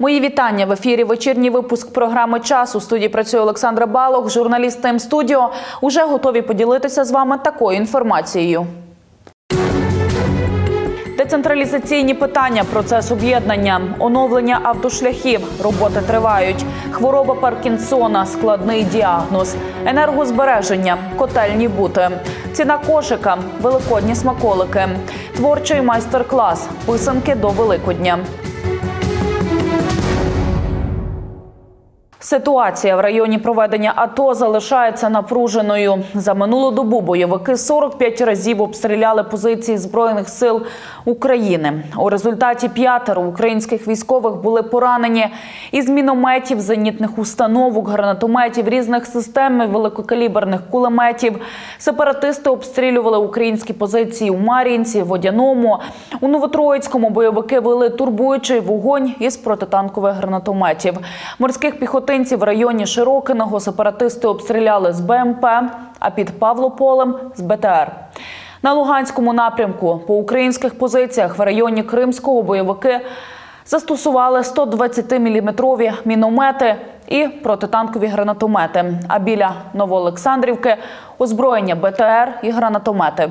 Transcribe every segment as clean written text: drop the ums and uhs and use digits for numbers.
Мої вітання. В ефірі вечірній випуск програми «Час». У студії працює Олександра Балох, журналіст М-студіо. Уже готові поділитися з вами такою інформацією. Децентралізаційні питання, процес об'єднання, оновлення автошляхів, роботи тривають. Хвороба Паркінсона, складний діагноз, енергозбереження, котельні бути, ціна кошика, великодні смаколики, творчий майстер-клас, писанки до Великодня. Ситуація в районі проведення АТО залишається напруженою. За минулу добу бойовики 45 разів обстріляли позиції Збройних сил України. У результаті 5 українських військових були поранені. Із мінометів, зенітних установок, гранатометів, різних систем і великокаліберних кулеметів. Сепаратисти обстрілювали українські позиції у Мар'їнці, Водяному. У Новотроїцькому бойовики вели турбуючий вогонь із протитанкових гранатометів. Морських піхотинців в районі Широкиного сепаратисти обстріляли з БМП, а під Павлополем – з БТР. На Луганському напрямку по українських позиціях в районі Кримського бойовики застосували 120-мм міномети і протитанкові гранатомети, а біля Новоолександрівки – озброєння БТР і гранатомети.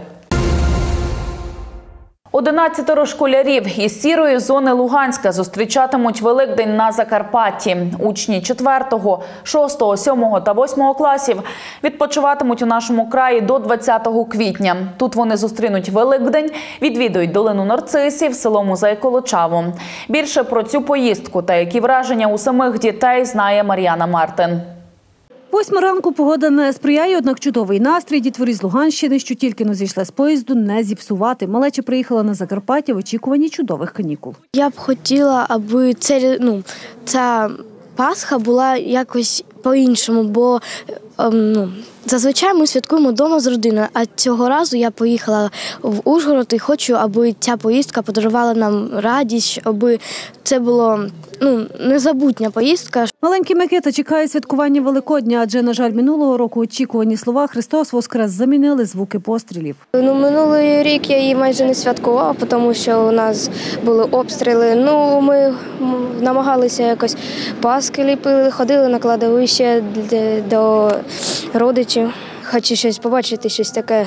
11 школярів із сірої зони Луганська зустрічатимуть Великдень на Закарпатті. Учні 4, 6, 7 та 8 класів відпочиватимуть у нашому краї до 20 квітня. Тут вони зустрінуть Великдень, відвідують долину нарцисів, село-музей Колочаву. Більше про цю поїздку та які враження у самих дітей знає Мар'яна Мартин. 8 ранку погода не сприяє, однак чудовий настрій дітворі з Луганщини, що тільки-но зійшла з поїзду, не зіпсувати. Малеча приїхала на Закарпаття в очікуванні чудових канікул. Я б хотіла, аби ця Пасха була якось по-іншому, бо зазвичай ми святкуємо вдома з родиною, а цього разу я поїхала в Ужгород і хочу, аби ця поїздка подарувала нам радість, аби це було незабутня поїздка. Маленький Микита чекає святкування Великодня, адже, на жаль, минулого року очікувані слова «Христос Воскрес» замінили звуки пострілів. Минулий рік я її майже не святкувала, тому що у нас були обстріли. Ми намагалися якось паски ліпили, ходили на кладовище до родичів. Хочу щось побачити, щось таке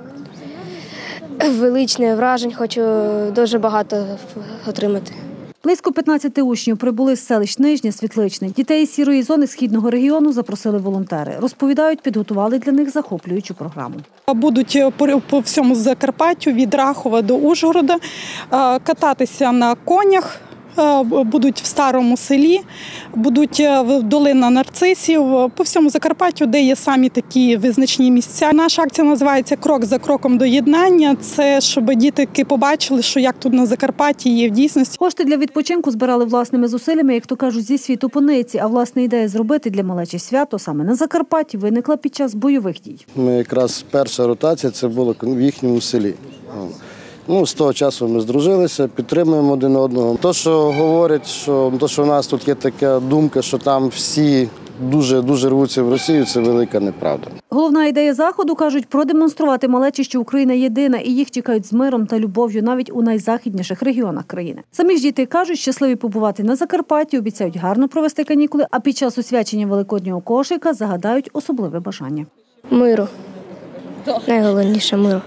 величне, вражень, хочу дуже багато отримати. Близько 15 учнів прибули з селищ Нижнє, Світличне. Дітей із сірої зони східного регіону запросили волонтери. Розповідають, підготували для них захоплюючу програму. Будуть по всьому Закарпаттю, від Рахова до Ужгорода, кататися на конях. Будуть в Старому Селі, будуть в долина нарцисів, по всьому Закарпаттю, де є самі такі визначні місця. Наша акція називається «Крок за кроком до єднання». Це щоб дітки побачили, що як тут на Закарпатті є в дійсності. Кошти для відпочинку збирали власними зусиллями, як то кажуть, зі світу пониці. А власна ідея зробити для малечі свято саме на Закарпатті виникла під час бойових дій. Ми якраз перша ротація це було в їхньому селі. З того часу ми здружилися, підтримуємо один одного. То, що говорять, що у нас тут є така думка, що там всі дуже рвуться в Росію, це велика неправда. Головна ідея заходу, кажуть, продемонструвати малечі, що Україна єдина, і їх чекають з миром та любов'ю навіть у найзахідніших регіонах країни. Самі ж діти кажуть, щасливі побувати на Закарпатті, обіцяють гарно провести канікули, а під час освячення великоднього кошика загадають особливе бажання. Миру. Найголовніше – миру.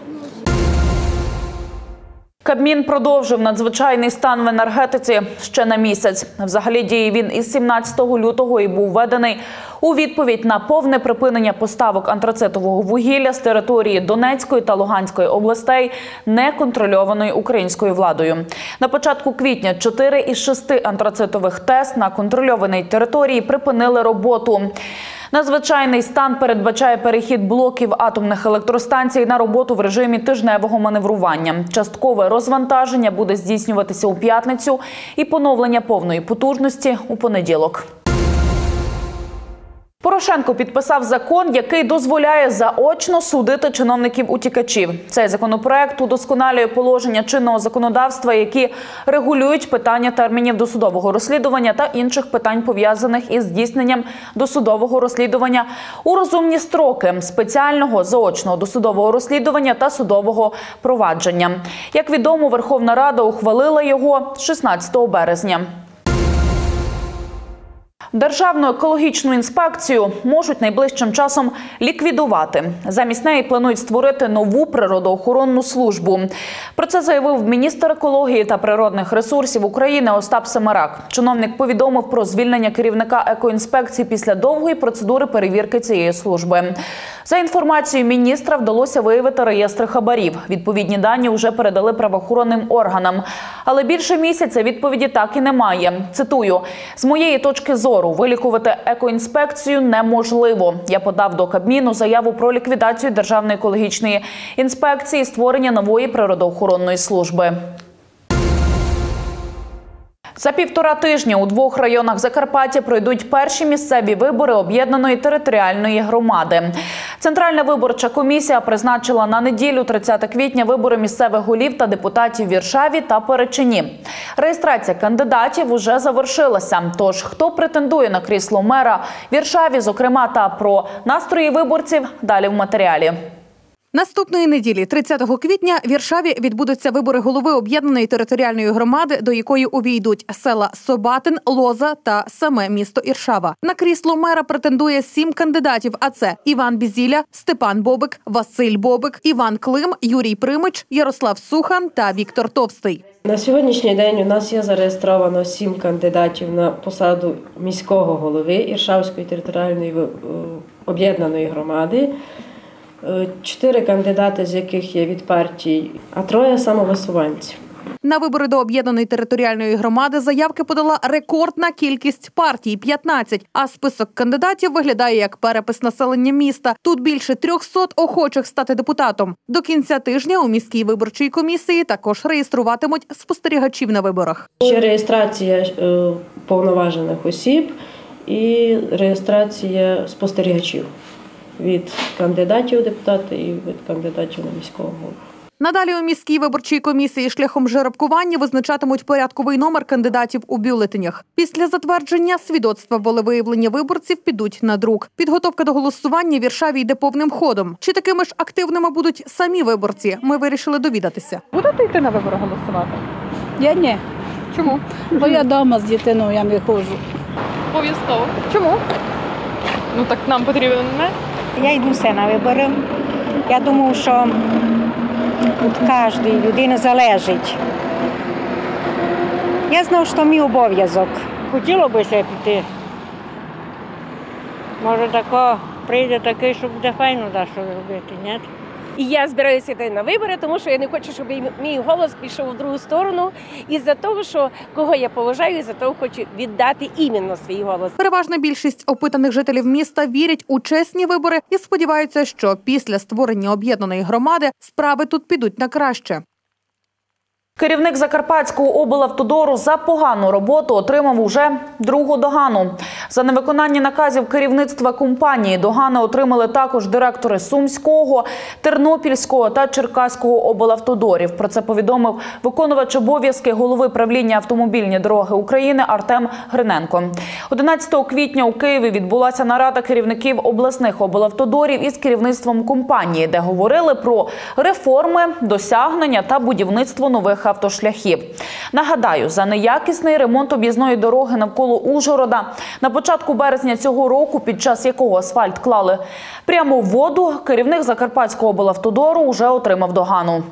Кабмін продовжив надзвичайний стан в енергетиці ще на місяць. Взагалі діє він із 17 лютого і був введений у відповідь на повне припинення поставок антрацитового вугілля з території Донецької та Луганської областей неконтрольованої українською владою. На початку квітня 4 із 6 антрацитових ТЕС на контрольованій території припинили роботу. Надзвичайний стан передбачає перехід блоків атомних електростанцій на роботу в режимі тижневого маневрування. Часткове розвантаження буде здійснюватися у п'ятницю і поновлення повної потужності у понеділок. Порошенко підписав закон, який дозволяє заочно судити чиновників-утікачів. Цей законопроект удосконалює положення чинного законодавства, які регулюють питання термінів досудового розслідування та інших питань, пов'язаних із здійсненням досудового розслідування у розумні строки спеціального заочного досудового розслідування та судового провадження. Як відомо, Верховна Рада ухвалила його 16 березня. Державну екологічну інспекцію можуть найближчим часом ліквідувати. Замість неї планують створити нову природоохоронну службу. Про це заявив міністр екології та природних ресурсів України Остап Семерак. Чиновник повідомив про звільнення керівника екоінспекції після довгої процедури перевірки цієї служби. За інформацією міністра, вдалося виявити реєстри хабарів. Відповідні дані вже передали правоохоронним органам. Але більше місяця відповіді так і немає. Цитую: «З моєї точки зору, вилікувати екоінспекцію неможливо. Я подав до Кабміну заяву про ліквідацію Державної екологічної інспекції і створення нової природоохоронної служби». За 1,5 тижня у 2 районах Закарпаття пройдуть перші місцеві вибори об'єднаної територіальної громади. Центральна виборча комісія призначила на неділю, 30 квітня, вибори місцевих голів та депутатів в Іршаві та Перечині. Реєстрація кандидатів уже завершилася. Тож, хто претендує на крісло мера в Іршаві, зокрема, та про настрої виборців, далі в матеріалі. Наступної неділі, 30 квітня, в Іршаві відбудуться вибори голови об'єднаної територіальної громади, до якої увійдуть села Собатин, Лоза та саме місто Іршава. На крісло мера претендує 7 кандидатів, а це Іван Бізіля, Степан Бобик, Василь Бобик, Іван Клим, Юрій Примич, Ярослав Сухан та Віктор Товстий. На сьогоднішній день у нас є зареєстровано 7 кандидатів на посаду міського голови Іршавської територіальної об'єднаної громади. 4 кандидати, з яких є від партій, а 3 – самовисуванців. На вибори до об'єднаної територіальної громади заявки подала рекордна кількість партій – 15, а список кандидатів виглядає як перепис населення міста. Тут більше 300 охочих стати депутатом. До кінця тижня у міській виборчій комісії також реєструватимуть спостерігачів на виборах. Ще реєстрація повноважених осіб і реєстрація спостерігачів від кандидатів у депутати і від кандидатів на міського голову. Надалі у міській виборчій комісії шляхом жеребкування визначатимуть порядковий номер кандидатів у бюлетенях. Після затвердження свідоцтва волевиявлення виборців підуть на друк. Підготовка до голосування в Іршаві йде повним ходом. Чи такими ж активними будуть самі виборці, ми вирішили довідатися. Будете йти на вибори голосувати? Я ні, Чому? бо я вдома з дитиною, я не ходжу. Обов'язково. Чому? Ну так нам потрібно не. Я йду все на вибори. Я думаю, що від кожної людини залежить. Я знаю, що мій обов'язок. Хотіло б себе піти. Може, тако прийде такий, що буде файно що робити, ні? І я збираюся йти на вибори, тому що я не хочу, щоб мій голос пішов в другу сторону. Із-за того, що кого я поважаю, із-за того хочу віддати іменно свій голос. Переважна більшість опитаних жителів міста вірять у чесні вибори і сподіваються, що після створення об'єднаної громади справи тут підуть на краще. Керівник Закарпатського облавтодору за погану роботу отримав уже другу догану. За невиконання наказів керівництва компанії догани отримали також директори Сумського, Тернопільського та Черкаського облавтодорів. Про це повідомив виконувач обов'язки голови правління автомобільні дороги України Артем Гриненко. 11 квітня у Києві відбулася нарада керівників обласних облавтодорів із керівництвом компанії, де говорили про реформи, досягнення та будівництво нових автошляхів. Нагадаю, за неякісний ремонт об'їзної дороги навколо Ужгорода на початку березня цього року, під час якого асфальт клали прямо в воду, керівник Закарпатського облавтодору вже отримав догану.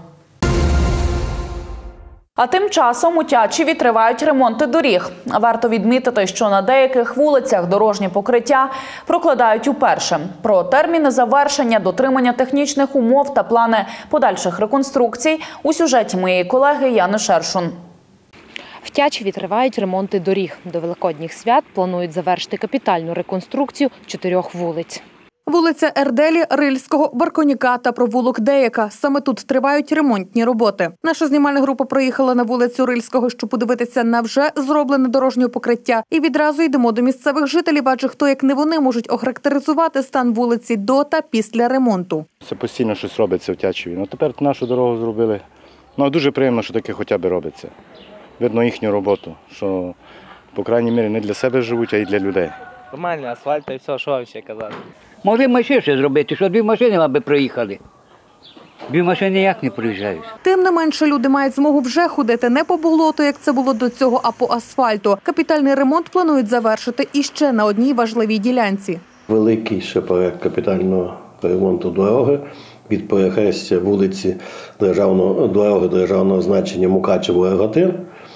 А тим часом у Тячеві тривають ремонти доріг. Варто відмітити, що на деяких вулицях дорожнє покриття прокладають уперше. Про терміни завершення, дотримання технічних умов та плани подальших реконструкцій у сюжеті моєї колеги Яни Шершун. В Тячеві тривають ремонти доріг. До Великодніх свят планують завершити капітальну реконструкцію 4 вулиць. Вулиця Ерделі, Рильського, Барконіка та провулок Деяка. Саме тут тривають ремонтні роботи. Наша знімальна група приїхала на вулицю Рильського, щоб подивитися на вже зроблене дорожнє покриття. І відразу йдемо до місцевих жителів, адже хто як не вони можуть охарактеризувати стан вулиці до та після ремонту. Це постійно щось робиться в Тячеві. Ну, тепер нашу дорогу зробили. Ну, дуже приємно, що таке хоча б робиться. Видно їхню роботу, що, по крайній мірі, не для себе живуть, а й для людей. Нормальний асфальт і все, що вам ще казати. Могли б ми ще зробити, що 2 машини аби проїхали. Дві машини ніяк не проїжджають. Тим не менше, люди мають змогу вже ходити не по болоту, як це було до цього, а по асфальту. Капітальний ремонт планують завершити іще на одній важливій ділянці. Великий ще проект капітального ремонту дороги від перехрестя вулиці дороги державного значення Мукачево-Рогатин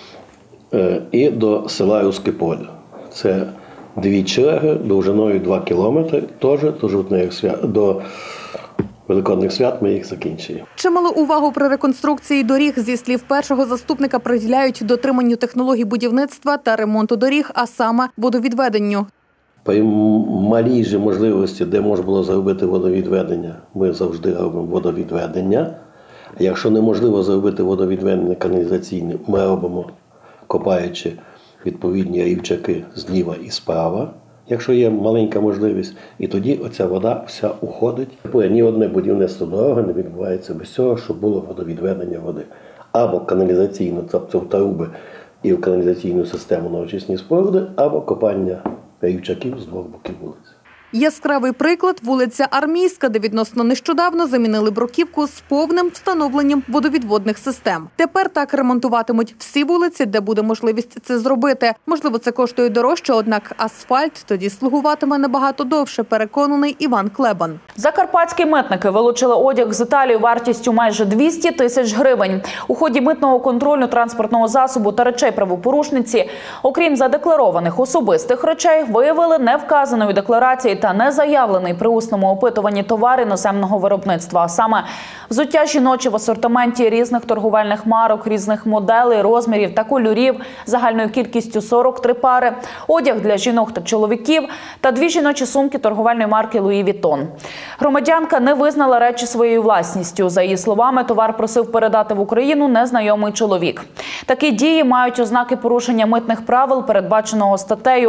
і до села Руське Поле. Це 2 черги довжиною 2 кілометри, теж до Великодних свят ми їх закінчуємо. Чималу увагу при реконструкції доріг, зі слів першого заступника, приділяють дотриманню технологій будівництва та ремонту доріг, а саме водовідведенню. При малій же можливості, де можна було зробити водовідведення, ми завжди робимо водовідведення. А якщо неможливо зробити водовідведення каналізаційне, ми робимо, копаючи відповідні рівчаки зліва і справа, якщо є маленька можливість, і тоді оця вода вся уходить. Ні одне будівництво дороги не відбувається без цього, щоб було водовідведення води. Або каналізаційно, тобто в труби і в каналізаційну систему на очисні споруди, або копання рівчаків з 2 боків вулиці. Яскравий приклад – вулиця Армійська, де відносно нещодавно замінили бруківку з повним встановленням водовідводних систем. Тепер так ремонтуватимуть всі вулиці, де буде можливість це зробити. Можливо, це коштує дорожче, однак асфальт тоді слугуватиме набагато довше, переконаний Іван Клебан. Закарпатські митники вилучили одяг з Італії вартістю майже 200 тисяч гривень. У ході митного контролю транспортного засобу та речей правопорушниці, окрім задекларованих особистих речей, виявили невказаної декларації та не заявлений при усному опитуванні товар іноземного виробництва, а саме взуття жіночі в асортименті різних торговельних марок, різних моделей, розмірів та кольорів загальною кількістю 43 пари, одяг для жінок та чоловіків та 2 жіночі сумки торговельної марки Луї Вітон. Громадянка не визнала речі своєю власністю. За її словами, товар просив передати в Україну незнайомий чоловік. Такі дії мають ознаки порушення митних правил, передбаченого статтею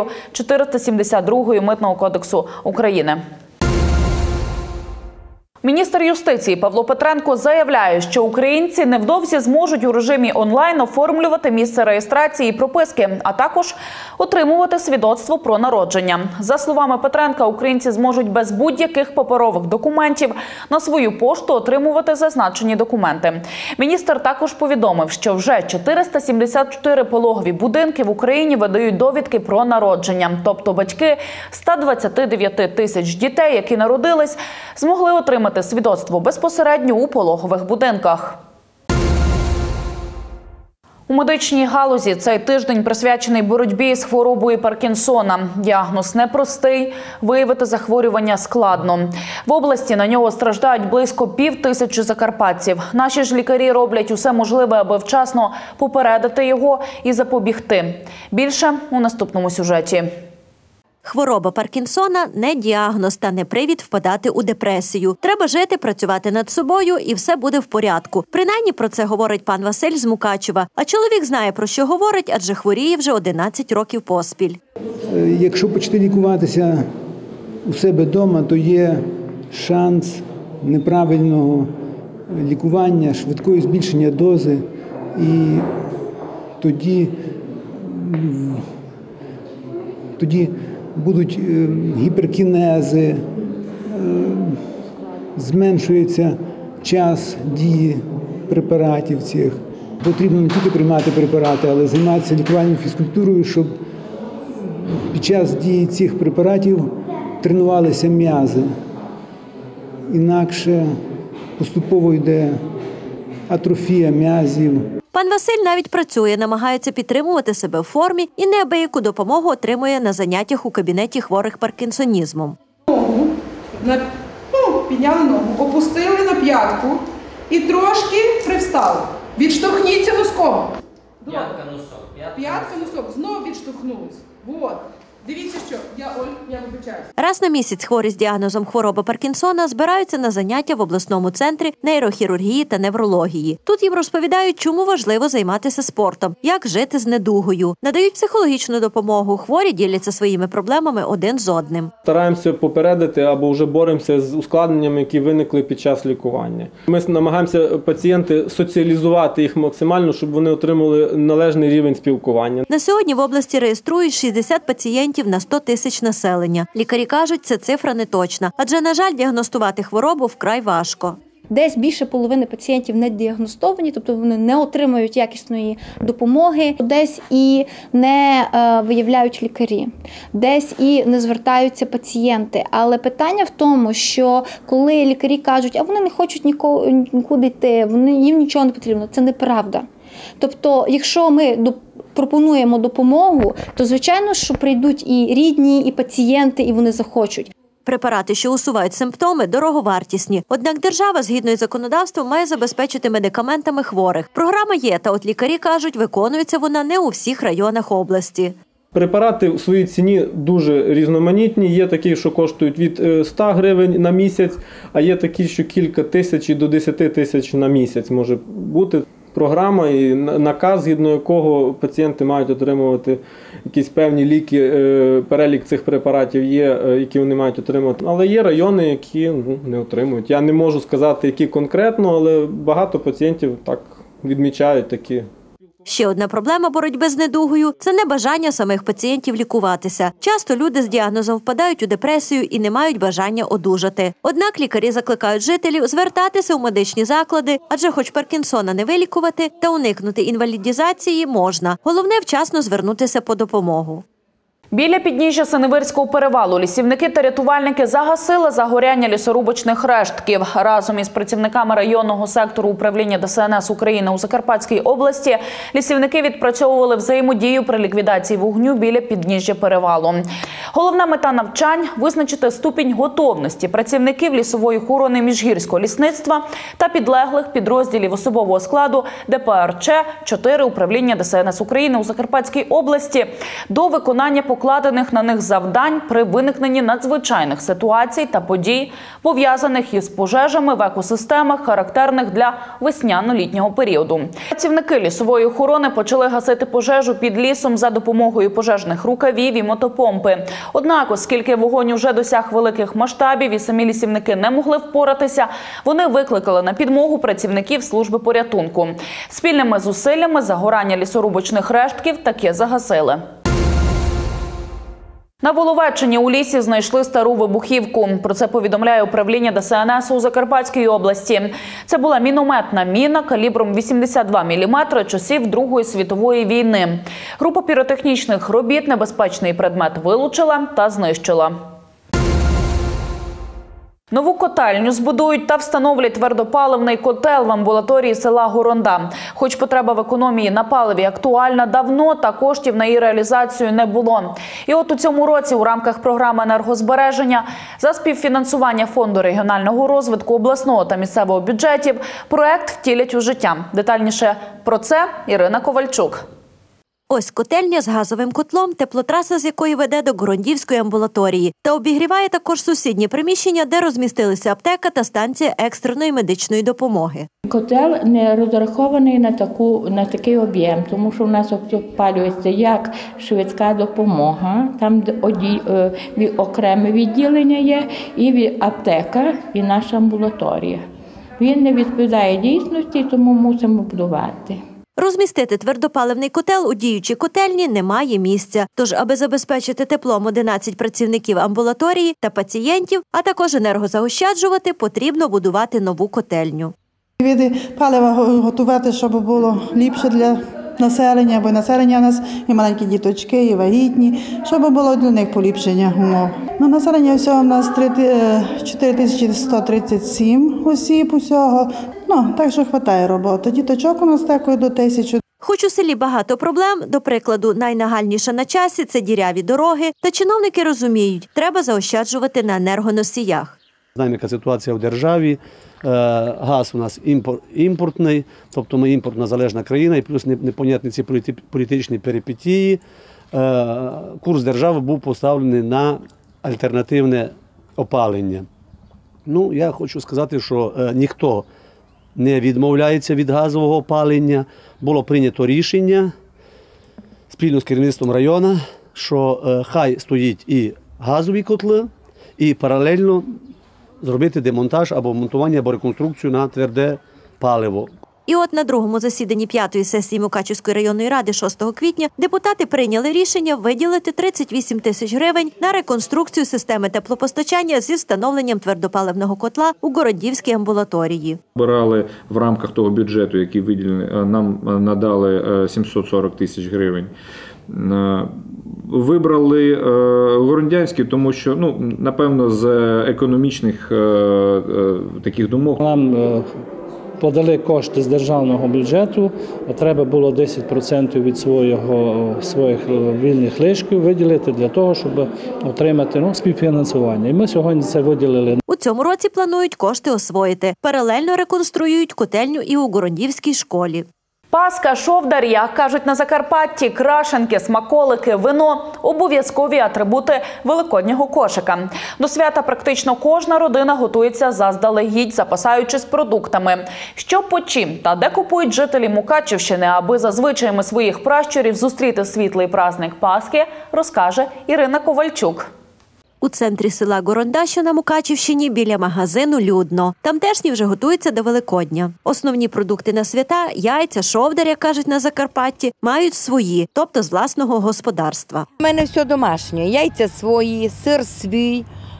472 Митного кодексу України. Міністр юстиції Павло Петренко заявляє, що українці невдовзі зможуть у режимі онлайн оформлювати місце реєстрації і прописки, а також отримувати свідоцтво про народження. За словами Петренка, українці зможуть без будь-яких паперових документів на свою пошту отримувати зазначені документи. Міністр також повідомив, що вже 474 пологові будинки в Україні видають довідки про народження. Тобто батьки 129 тисяч дітей, які народились, змогли отримати свідоцтво безпосередньо у пологових будинках. У медичній галузі цей тиждень присвячений боротьбі з хворобою Паркінсона. Діагноз непростий, виявити захворювання складно. В області на нього страждають близько 5000 закарпатців. Наші ж лікарі роблять усе можливе, аби вчасно попередити його і запобігти. Більше у наступному сюжеті. Хвороба Паркінсона – не діагноз та не привід впадати у депресію. Треба жити, працювати над собою і все буде в порядку. Принаймні про це говорить пан Василь з Мукачева. А чоловік знає, про що говорить, адже хворіє вже 11 років поспіль. Якщо почати лікуватися у себе вдома, то є шанс неправильного лікування, швидкого збільшення дози. І тоді будуть гіперкінези, зменшується час дії препаратів цих. Потрібно не тільки приймати препарати, але займатися лікувальною фізкультурою, щоб під час дії цих препаратів тренувалися м'язи. Інакше поступово йде атрофія м'язів. Пан Василь навіть працює, намагається підтримувати себе в формі і неабияку допомогу отримує на заняттях у кабінеті хворих паркінсонізмом. Підняли ногу, опустили на п'ятку і трошки привстали. Відштовхніться носком. П'ятка, носок. П'ятка, носок. Знову відштовхнулись. Вот. Дивіться, що я вибачаюсь. Раз на місяць хворі з діагнозом хвороби Паркінсона збираються на заняття в обласному центрі нейрохірургії та неврології. Тут їм розповідають, чому важливо займатися спортом, як жити з недугою. Надають психологічну допомогу, хворі діляться своїми проблемами один з одним. Стараємося попередити або вже боремося з ускладненнями, які виникли під час лікування. Ми намагаємося пацієнти соціалізувати їх максимально, щоб вони отримали належний рівень спілкування. На сьогодні в області реєструють 60 пацієнтів на 100 тисяч населення. Лікарі кажуть, це цифра не точна, адже, на жаль, діагностувати хворобу вкрай важко. Десь більше половини пацієнтів не діагностовані, тобто вони не отримують якісної допомоги, десь і не виявляють лікарі, десь і не звертаються пацієнти. Але питання в тому, що коли лікарі кажуть, а вони не хочуть нікуди йти, їм нічого не потрібно, це неправда. Тобто, якщо ми пропонуємо допомогу, то звичайно, що прийдуть і рідні, і пацієнти, і вони захочуть. Препарати, що усувають симптоми, дороговартісні. Однак держава, згідно із законодавством, має забезпечити медикаментами хворих. Програма є, та от лікарі кажуть, виконується вона не у всіх районах області. Препарати у своїй ціні дуже різноманітні. Є такі, що коштують від 100 гривень на місяць, а є такі, що кілька тисяч і до 10 тисяч на місяць може бути. Програма і наказ, згідно якого пацієнти мають отримувати якісь певні ліки, перелік цих препаратів є, які вони мають отримувати. Але є райони, які не отримують. Я не можу сказати, які конкретно, але багато пацієнтів так відмічають такі. Ще одна проблема боротьби з недугою – це небажання самих пацієнтів лікуватися. Часто люди з діагнозом впадають у депресію і не мають бажання одужати. Однак лікарі закликають жителів звертатися у медичні заклади, адже хоч Паркінсона не вилікувати, та уникнути інвалідізації можна. Головне – вчасно звернутися по допомогу. Біля підніжжя Синевирського перевалу лісівники та рятувальники загасили загоряння лісорубочних рештків. Разом із працівниками районного сектору управління ДСНС України у Закарпатській області лісівники відпрацьовували взаємодію при ліквідації вогню біля підніжжя перевалу. Головна мета навчань – визначити ступінь готовності працівників лісової охорони міжгірського лісництва та підлеглих підрозділів особового складу ДПРЧ 4 управління ДСНС України у Закарпатській області до виконання покладених на них завдань при виникненні надзвичайних ситуацій та подій, пов'язаних із пожежами в екосистемах, характерних для весняно-літнього періоду. Працівники лісової охорони почали гасити пожежу під лісом за допомогою пожежних рукавів і мотопомпи. Однак, оскільки вогонь уже досяг великих масштабів і самі лісівники не могли впоратися, вони викликали на підмогу працівників служби порятунку. Спільними зусиллями загорання лісорубочних рештків таки загасили. На Воловеччині у лісі знайшли стару вибухівку. Про це повідомляє управління ДСНС у Закарпатській області. Це була мінометна міна калібром 82 мм часів Другої світової війни. Група піротехнічних робіт небезпечний предмет вилучила та знищила. Нову котельню збудують та встановлять твердопаливний котел в амбулаторії села Горонда. Хоч потреба в економії на паливі актуальна давно, та коштів на її реалізацію не було. І от у цьому році у рамках програми енергозбереження за співфінансування Фонду регіонального розвитку обласного та місцевого бюджетів проект втілять у життя. Детальніше про це Ірина Ковальчук. Ось котельня з газовим котлом, теплотраса з якої веде до Горондівської амбулаторії. Та обігріває також сусідні приміщення, де розмістилися аптека та станція екстреної медичної допомоги. Котел не розрахований на такий об'єм, тому що в нас опалюється як швидка допомога, там окреме відділення є, і аптека, і наша амбулаторія. Він не відповідає дійсності, тому мусимо будувати. Розмістити твердопаливний котел у діючій котельні немає місця. Тож, аби забезпечити теплом 11 працівників амбулаторії та пацієнтів, а також енергозаощаджувати, потрібно будувати нову котельню. Види палива готувати, щоб було ліпше для населення, бо населення у нас і маленькі діточки, і вагітні, щоб було для них поліпшення умов. Населення всього у нас 4137 осіб усього, так що вистачає роботи. Діточок у нас такої до 1000. Хоч у селі багато проблем, до прикладу, найнагальніша на часі – це діряві дороги, та чиновники розуміють, треба заощаджувати на енергоносіях. Знаємо, яка ситуація в державі. Газ у нас імпортний, тобто ми імпортна залежна країна, і плюс непонятні ці політичні перипетії. Курс держави був поставлений на альтернативне опалення. Я хочу сказати, що ніхто не відмовляється від газового опалення. Було прийнято рішення спільно з керівництвом району, що хай стоїть і газові котли, і паралельно зробити демонтаж або монтування або реконструкцію на тверде паливо. І от на другому засіданні 5-ї сесії Мукачівської районної ради 6 квітня депутати прийняли рішення виділити 38 тисяч гривень на реконструкцію системи теплопостачання зі встановленням твердопаливного котла у Городівській амбулаторії. Брали в рамках того бюджету, який виділений, нам надали 740 тисяч гривень. Вибрали Городянський, тому що, напевно, з економічних таких думок. Нам подали кошти з державного бюджету, а треба було 10% від своїх вільних лишків виділити для того, щоб отримати співфінансування. І ми сьогодні це виділили. У цьому році планують кошти освоїти. Паралельно реконструюють котельню і у Городівській школі. Паска, шовдар, як кажуть на Закарпатті, крашенки, смаколики, вино – обов'язкові атрибути великоднього кошика. До свята практично кожна родина готується заздалегідь, запасаючись продуктами. Що по чим та де купують жителі Мукачівщини, аби за звичаями своїх пращурів зустріти світлий праздник Пасхи, розкаже Ірина Ковальчук. У центрі села Горонда, що на Мукачівщині, біля магазину людно. Тамтешні вже готуються до Великодня. Основні продукти на свята – яйця, шовдар, як кажуть на Закарпатті, мають свої, тобто з власного господарства. У мене все домашнє. Яйця свої, сир свій,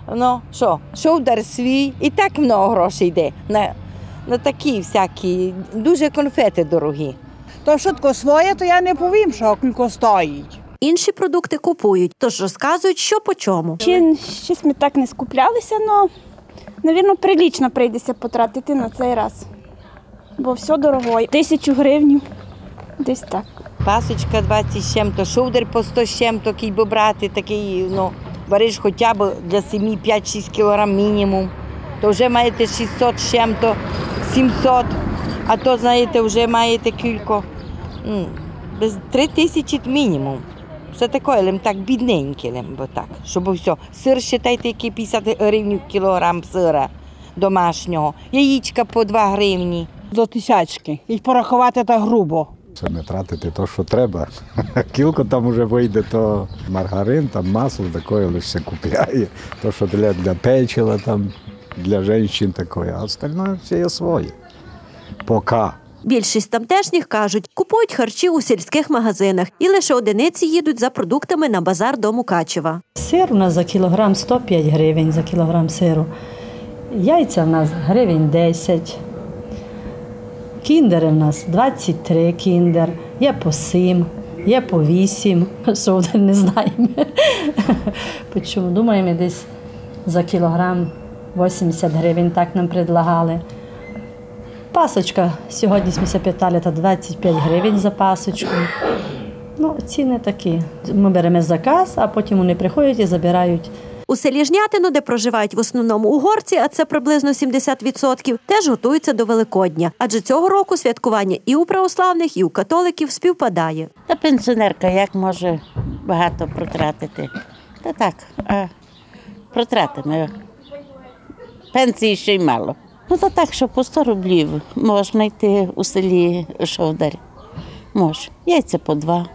шовдар свій. І так много грошей йде на такі всякі, дуже конфети дорогі. То що таке своє, то я не повім, що кілько стоїть. Інші продукти купують, тож розказують, що по чому. Щось ми так не скуплялися, але, мабуть, прилічно прийдеться потратити на цей раз. Бо все дорого. 1000 гривень, десь так. Пасочка 20 з чим-то, шовдар по 100 з чим-то, який би брати, такий, вариш хоча б для сім'ї 5-6 кілограм мінімум. То вже маєте 600 з чим-то, 700, а то, знаєте, вже маєте кілько, без 3000 мінімум. Все таке, так бідненьке, бо так, щоб все. Сир, вважайте, який 50 гривень кілограм сира домашнього, яєчка по 2 гривні. До 1000. І порахувати так грубо. Це не тратити те, що треба. Кілько там вже вийде, то маргарин, там масло таке лише купляє. То, що для печива, там, для жінок таке, а остальне все є своє. Пока. Більшість тамтешніх, кажуть, купують харчі у сільських магазинах і лише одиниці їдуть за продуктами на базар до Мукачева. Сир у нас за кілограм 105 гривень за кілограм сиру. Яйця в нас гривень 10. Кіндери в нас 23 кіндер. Є по 7, є по 8. Шовдар не знаємо. Почому? Думаємо, десь за кілограм 80 гривень так нам предлагали. Пасочка, сьогодні ми питали, то 25 гривень за пасочку. Ціни такі. Ми беремо заказ, а потім вони приходять і забирають. У селі Жнятино, де проживають в основному угорці, а це приблизно 70%, теж готуються до Великодня. Адже цього року святкування і у православних, і у католиків співпадає. Та пенсіонерка як може багато протратити? Та так, протратимо. Пенсії ще й мало. То так, що по 100 рублів можна йти у селі шовдар. Може. Яйця по 2.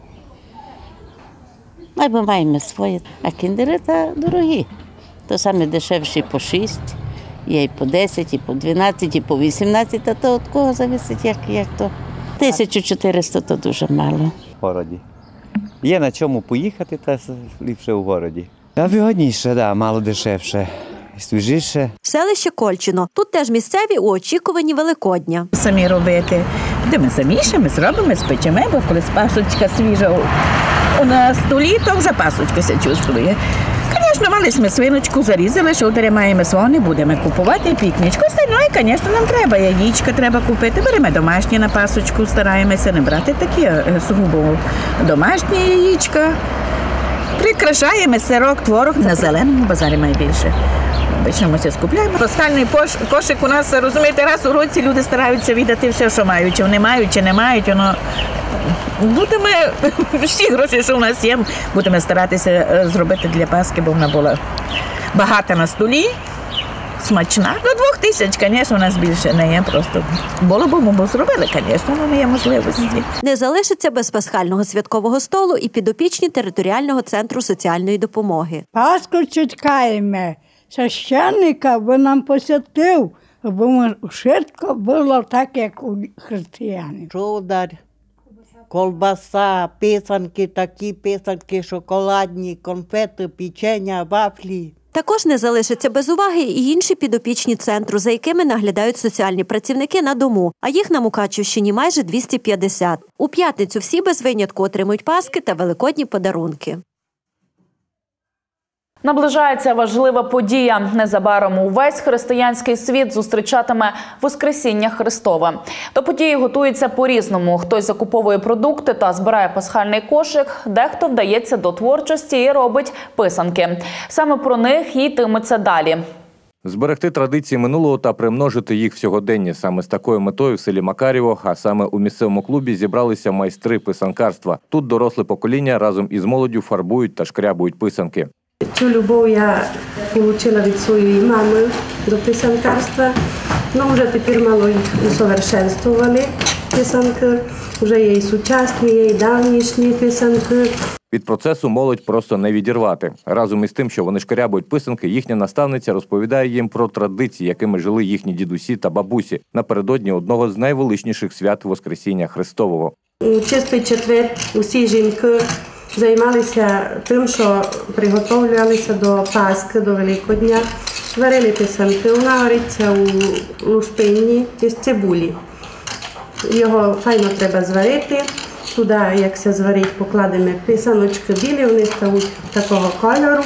Ми маємо своє. А кіндери та дорогі. То саме дешевші по 6, є і по 10, і по 12, і по 18, а то від кого залежить, як то. 1400 – то дуже мало. В городі. Є на чому поїхати, та ліпше у городі. А вигодніше, мало дешевше. Свіжіше. Селище Кольчино. Тут теж місцеві у очікуванні Великодня. Самі робити. Де ми замішаємо, зробимо, спечемо, бо коли пасочка свіжа на столі, то вже пасочка се чувствує. Звісно, мали ми свиночку, зарізали, шовдаря маємо свого, не будемо купувати, пікнічку. Остальное, звісно, нам треба. Яєчка треба купити. Беремо домашні на пасочку, стараємося не брати такі сугубо домашні яєчка. Прикрашаємо сирок, творог на зеленому базарі найбільше. Обично ми це скупляємо. Пасхальний кошик у нас, розумієте, раз у році люди стараються віддати все, що мають. Чи вони мають, чи не мають. Будемо всі гроші, що у нас є, будемо старатися зробити для Пасхи, бо вона була багата на столі, смачна. До 2000, звісно, у нас більше не є. Просто було б, ми зробили, звісно, але не є можливості. Не залишиться без пасхального святкового столу і підопічні територіального центру соціальної допомоги. Пасху чекаємо. Священника, бо нам посвятив Бо швидко було так, як у християни. Шовдар, колбаса, писанки, такі писанки, шоколадні, конфети, печення, вафлі. Також не залишаться без уваги і інші підопічні центру, за якими наглядають соціальні працівники на дому, а їх на Мукачівщині майже 250. У п'ятницю всі без винятку отримують паски та великодні подарунки. Наближається важлива подія. Незабаром увесь християнський світ зустрічатиме Воскресіння Христове. До події готуються по-різному. Хтось закуповує продукти та збирає пасхальний кошик, дехто вдається до творчості і робить писанки. Саме про них і йтиметься далі. Зберегти традиції минулого та примножити їх в сьогоденні. Саме з такою метою в селі Макарєво, а саме у місцевому клубі, зібралися майстри писанкарства. Тут доросле покоління разом із молоддю фарбують та шкрябують писанки. Цю любов я отримала від своєї мами до писанкарства. Вже тепер мало їх усовершенствували писанки. Вже є і сучасні, є і давнішні писанки. Від процесу молодь просто не відірвати. Разом із тим, що вони шкрябують писанки, їхня наставниця розповідає їм про традиції, якими жили їхні дідусі та бабусі напередодні одного з найвеличніших свят Воскресіння Христового. У чистий четвер усі жінки займалися тим, що приготовлювалися до Пасхи, до Великодня, варили писанки. Вона вариться у лушпинні із цибулі. Його файно треба зварити. Туди, як се зварить, покладемо писаночки білі, вони стають такого кольору.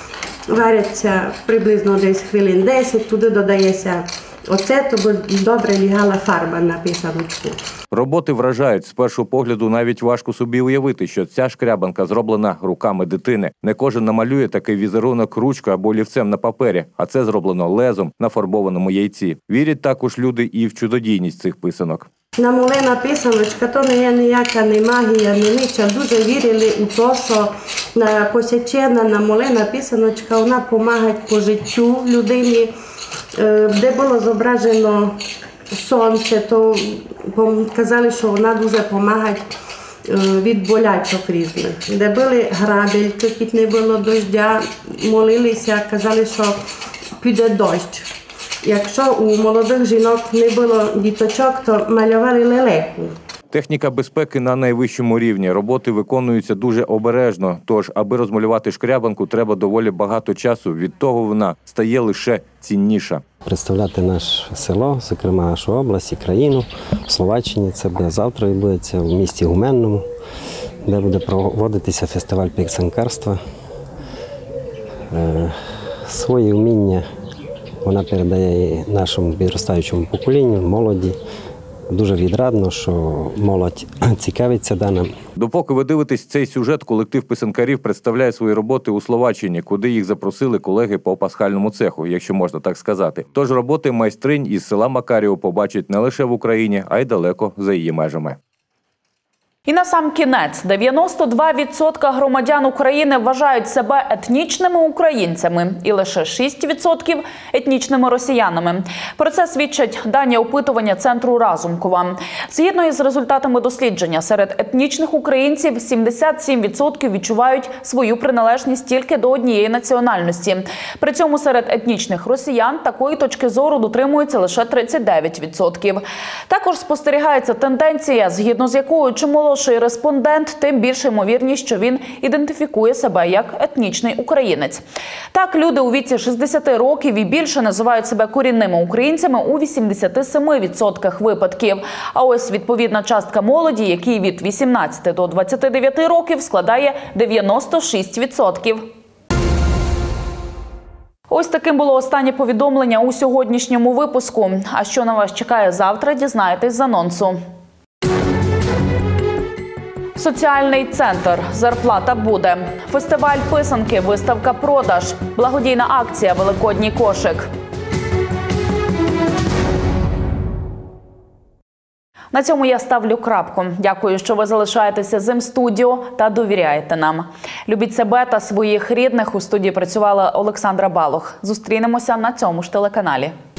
Варяться приблизно десь хвилин 10, туди додається оцет, щоб добре лягала фарба на писаночку. Роботи вражають. З першого погляду навіть важко собі уявити, що ця шкрябанка зроблена руками дитини. Не кожен намалює такий візерунок ручкою або олівцем на папері, а це зроблено лезом на фарбованому яйці. Вірять також люди і в чудодійність цих писанок. Намолена писаночка, то не є ніяка не магія, не нічого. Дуже вірили у те, що посічена, намолена писаночка, вона допомагає по життю людині. Де було зображено сонце, то казали, що вона дуже допомагає від болячок різних. Де були грабельки, під не було дощу, молилися, казали, що піде дощ. Якщо у молодих жінок не було діточок, то малювали лелеку. Техніка безпеки на найвищому рівні. Роботи виконуються дуже обережно. Тож, аби розмалювати шкрябанку, треба доволі багато часу. Від того вона стає лише цінніша. Представляти наше село, зокрема нашу область і країну в Словаччині. Це буде завтра відбудеться в місті Гуменному, де буде проводитися фестиваль писанкарства. Свої вміння вона передає нашому підростаючому поколінню, молоді. Дуже відрадно, що молодь цікавиться даним. Допоки ви дивитесь цей сюжет, колектив писанкарів представляє свої роботи у Словаччині, куди їх запросили колеги по пасхальному цеху, якщо можна так сказати. Тож роботи майстринь із села Макарєво побачать не лише в Україні, а й далеко за її межами. І на сам кінець, 92% громадян України вважають себе етнічними українцями і лише 6% – етнічними росіянами. Про це свідчать дані опитування Центру Разумкова. Згідно із результатами дослідження, серед етнічних українців 77% відчувають свою приналежність тільки до однієї національності. При цьому серед етнічних росіян такої точки зору дотримуються лише 39%. Також спостерігається тенденція, згідно з якою чим молодший респондент, тим більше ймовірність, що він ідентифікує себе як етнічний українець. Так, люди у віці 60 років і більше називають себе корінними українцями у 87% випадків. А ось відповідна частка молоді, якій від 18 до 29 років, складає 96%. Ось таким було останнє повідомлення у сьогоднішньому випуску. А що на вас чекає завтра, дізнаєтесь з анонсу. Соціальний центр. Зарплата буде. Фестиваль писанки, виставка продаж. Благодійна акція «Великодній кошик». На цьому я ставлю крапку. Дякую, що ви залишаєтеся з М-студіо та довіряєте нам. Любіть себе та своїх рідних. У студії працювала Олександра Балох. Зустрінемося на цьому ж телеканалі.